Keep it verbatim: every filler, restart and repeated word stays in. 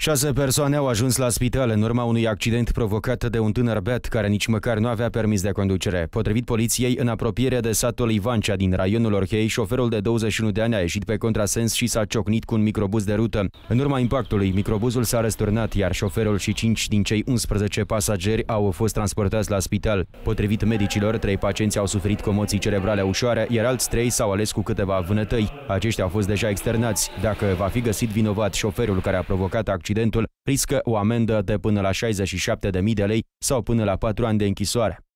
Șase persoane au ajuns la spital în urma unui accident provocat de un tânăr beat care nici măcar nu avea permis de conducere. Potrivit poliției, în apropiere de satul Ivancea din raionul Orhei, șoferul de douăzeci și unu de ani a ieșit pe contrasens și s-a ciocnit cu un microbuz de rută. În urma impactului, microbuzul s-a răsturnat, iar șoferul și cinci din cei unsprezece pasageri au fost transportați la spital. Potrivit medicilor, trei pacienți au suferit comoții cerebrale ușoare, iar alți trei s-au ales cu câteva vânătăi. Aceștia au fost deja externați. Dacă va fi găsit vinovat, șoferul care a provocat accidentul Accidentul riscă o amendă de până la șaizeci și șapte de mii de lei sau până la patru ani de închisoare.